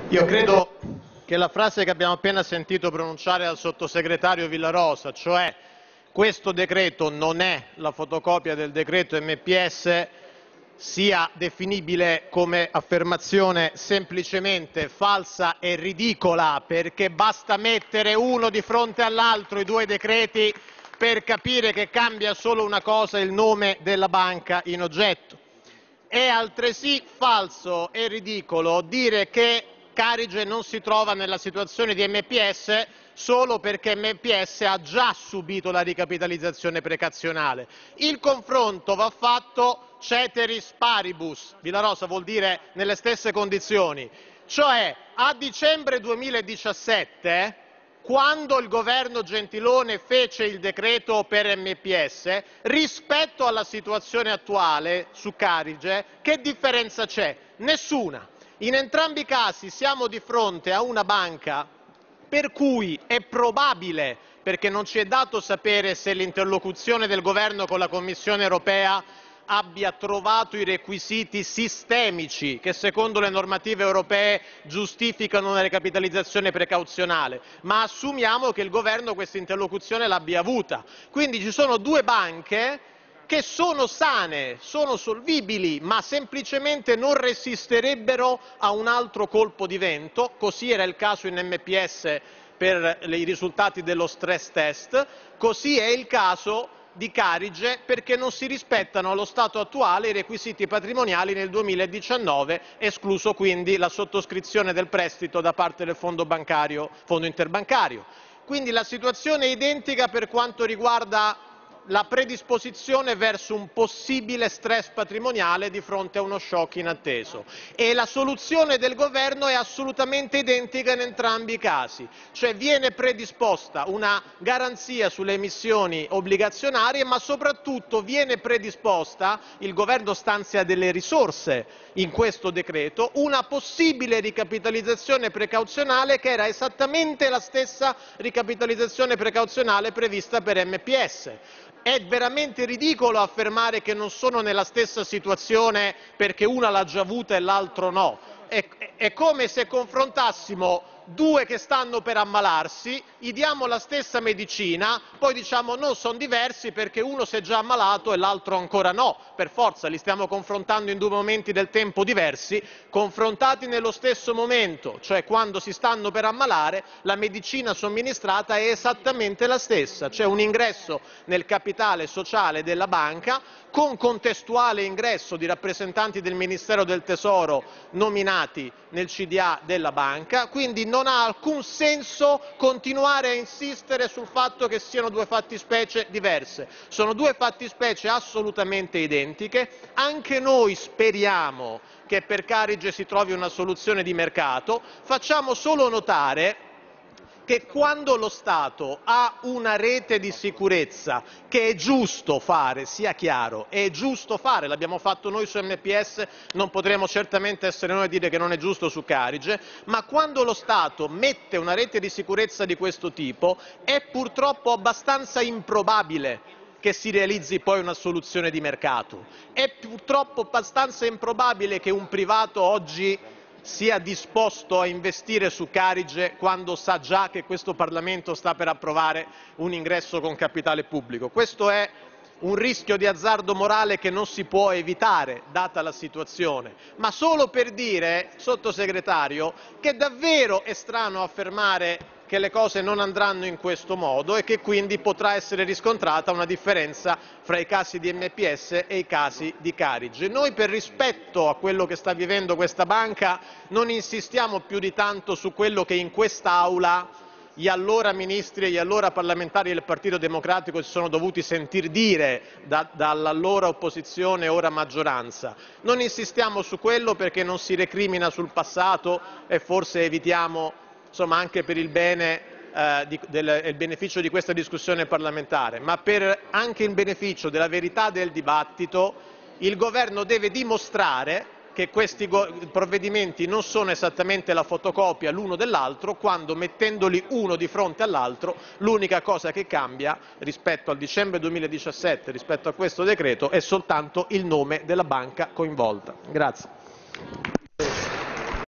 Io credo che la frase che abbiamo appena sentito pronunciare dal sottosegretario Villarosa, cioè questo decreto non è la fotocopia del decreto MPS, sia definibile come affermazione semplicemente falsa e ridicola, perché basta mettere uno di fronte all'altro i due decreti per capire che cambia solo una cosa: il nome della banca in oggetto. È altresì falso e ridicolo dire che Carige non si trova nella situazione di MPS solo perché MPS ha già subito la ricapitalizzazione precazionale. Il confronto va fatto ceteris paribus, Villarosa vuol dire nelle stesse condizioni, cioè a dicembre 2017, quando il governo Gentiloni fece il decreto per MPS, rispetto alla situazione attuale su Carige, che differenza c'è? Nessuna. In entrambi i casi siamo di fronte a una banca per cui è probabile, perché non ci è dato sapere se l'interlocuzione del governo con la Commissione europea abbia trovato i requisiti sistemici che secondo le normative europee giustificano una ricapitalizzazione precauzionale, ma assumiamo che il governo questa interlocuzione l'abbia avuta. Quindi ci sono due banche che sono sane, sono solvibili, ma semplicemente non resisterebbero a un altro colpo di vento. Così era il caso in MPS per i risultati dello stress test, così è il caso di Carige perché non si rispettano allo stato attuale i requisiti patrimoniali nel 2019, escluso quindi la sottoscrizione del prestito da parte del fondo interbancario. Quindi la situazione è identica per quanto riguarda la predisposizione verso un possibile stress patrimoniale di fronte a uno shock inatteso, e la soluzione del governo è assolutamente identica in entrambi i casi, cioè viene predisposta una garanzia sulle emissioni obbligazionarie, ma soprattutto viene predisposta, il governo stanzia delle risorse in questo decreto, una possibile ricapitalizzazione precauzionale che era esattamente la stessa ricapitalizzazione precauzionale prevista per MPS. È veramente ridicolo affermare che non sono nella stessa situazione perché una l'ha già avuta e l'altro no. È come se confrontassimo due che stanno per ammalarsi, gli diamo la stessa medicina, poi diciamo no, sono diversi perché uno si è già ammalato e l'altro ancora no. Per forza li stiamo confrontando in due momenti del tempo diversi, confrontati nello stesso momento, cioè quando si stanno per ammalare, la medicina somministrata è esattamente la stessa, c'è un ingresso nel capitale sociale della banca con contestuale ingresso di rappresentanti del Ministero del Tesoro nominati nel CDA della banca, quindi non ha alcun senso continuare a insistere sul fatto che siano due fattispecie diverse. Sono due fattispecie assolutamente identiche. Anche noi speriamo che per Carige si trovi una soluzione di mercato. Facciamo solo notare che quando lo Stato ha una rete di sicurezza che è giusto fare, sia chiaro, è giusto fare, l'abbiamo fatto noi su MPS, non potremo certamente essere noi a dire che non è giusto su Carige, ma quando lo Stato mette una rete di sicurezza di questo tipo è purtroppo abbastanza improbabile che si realizzi poi una soluzione di mercato. È purtroppo abbastanza improbabile che un privato oggi sia disposto a investire su Carige quando sa già che questo Parlamento sta per approvare un ingresso con capitale pubblico. Questo è un rischio di azzardo morale che non si può evitare, data la situazione. Ma solo per dire, sottosegretario, che davvero è strano affermare che le cose non andranno in questo modo e che quindi potrà essere riscontrata una differenza fra i casi di MPS e i casi di Carige. Noi, per rispetto a quello che sta vivendo questa banca, non insistiamo più di tanto su quello che in quest'Aula gli allora ministri e gli allora parlamentari del Partito Democratico si sono dovuti sentir dire dall'allora opposizione, ora maggioranza. Non insistiamo su quello perché non si recrimina sul passato e forse evitiamo, insomma, anche per il bene il beneficio di questa discussione parlamentare, ma per anche il beneficio della verità del dibattito, il governo deve dimostrare che questi provvedimenti non sono esattamente la fotocopia l'uno dell'altro, quando mettendoli uno di fronte all'altro l'unica cosa che cambia rispetto al dicembre 2017, rispetto a questo decreto, è soltanto il nome della banca coinvolta. Grazie.